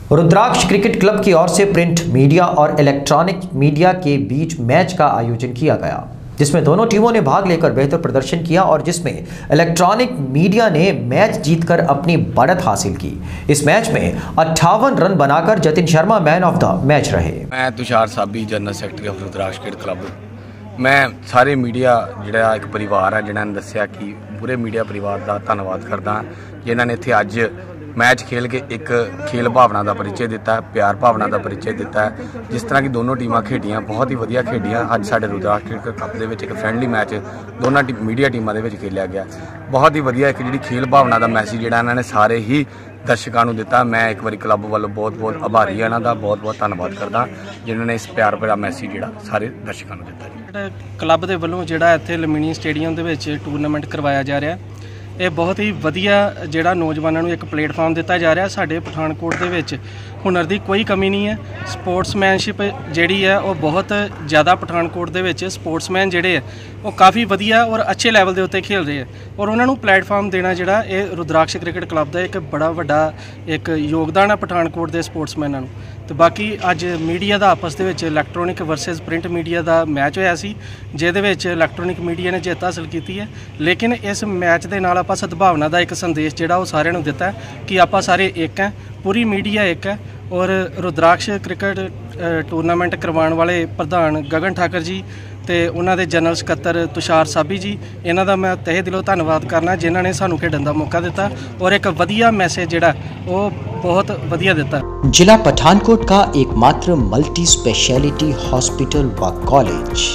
रुद्राक्ष cricket club की ओर से प्रिंट मीडिया और इलेक्ट्रॉनिक मीडिया के बीच मैच का आयोजन किया गया, जिसमें दोनों टीमों ने भाग लेकर बेहतर प्रदर्शन किया और जिसमें इलेक्ट्रॉनिक मीडिया ने मैच जीतकर अपनी बढ़त हासिल की। इस मैच में 58 रन बनाकर Jatin Sharma man of the match रहे। मैं Tushar Sabi general secretary of Rudraksh cricket club. मैं सारे मीडिया जिहड़ा एक परिवार है जिन्होंने दस्सिया कि पूरे मीडिया परिवार का धन्यवाद करदा जिन्होंने इत्थे अज मैच खेल के एक खेल भावना का परिचय दिता है, प्यार भावना का परिचय दिता है। जिस तरह की दोनों टीमां खेडियां बहुत ही वधिया खेडियां। अज साडे रुद्राक्ष क्रिकेट क्लब दे विच एक फ्रेंडली मैच दोनों मीडिया टीमां दे विच खेलिया गया। बहुत ही वधिया एक जिहड़ी खेल भावना का मैसेज जिहड़ा इन्होंने सारे ही दर्शकों को दिता। मैं एक बारी क्लब वालों बहुत बहुत आभारी हाँ, इन्हों बहुत बहुत धन्यवाद करदा जिन्होंने इस प्यार भरा मैसेज जिहड़ा सारे दर्शकों को दिता। क्लब के वालों जिहड़ा इत्थे लुम्बिनी स्टेडियम दे विच टूरनामेंट करवाया जा रहा है, ये बहुत ही वधिया जिहड़ा नौजवानों को एक प्लेटफॉर्म दिता जा रहा। साडे पठानकोट दे विच हुनर की कोई कमी नहीं है। स्पोर्ट्समैनशिप जिहड़ी है वो बहुत ज़्यादा पठानकोट दे विच स्पोर्ट्समैन जिहड़े है वो काफ़ी वधिया और अच्छे लैवल के उत्ते खेल रहे हैं और उन्होंने प्लेटफॉर्म देना जिहड़ा ये रुद्राक्ष क्रिकेट क्लब का एक बड़ा वड्डा एक योगदान है पठानकोट के स्पोर्ट्समैनों को। तो बाकी अज मीडिया का आपस के इलैक्ट्रॉनिक वर्सेस प्रिंट मीडिया का मैच होया सी, जिहदे विच इलैक्ट्रॉनिक मीडिया ने जित हासिल की है। लेकिन इस मैच के नाल आपां सद्भावना का एक संदेश जिहड़ा वो सारिआं नूं दिता है कि आपां सारे एक हैं, पूरी मीडिया एक है। और रुद्राक्ष क्रिकेट टूरनामेंट करवाने वाले प्रधान गगन ठाकर जी ते उन्हां दे जनरल सकत्तर तुषार साबी जी, इन्हां दा मैं तहे दिलों धन्नवाद करना जिन्हां ने सानूं खेडण दा मौका दिता और एक वधिया मैसेज जिहड़ा वो बहुत वधिया दिता। जिला पठानकोट का एकमात्र मल्टी स्पेशलिटी हॉस्पिटल व कॉलेज,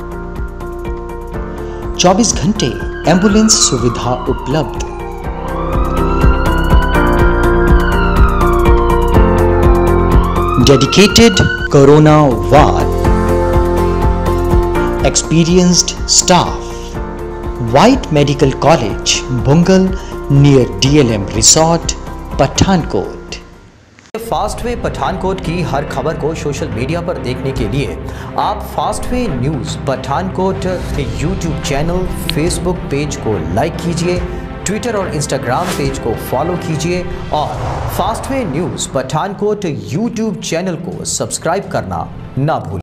24 घंटे एम्बुलेंस सुविधा उपलब्ध, dedicated corona ward, experienced staff, White Medical College, Bungal near DLM Resort, Pathankot. Fastway Pathankot की हर खबर को सोशल मीडिया पर देखने के लिए आप Fastway news Pathankot YouTube channel, Facebook page को लाइक कीजिए, ट्विटर और इंस्टाग्राम पेज को फॉलो कीजिए और Fastway news Pathankot YouTube channel को सब्सक्राइब करना ना भूलिए।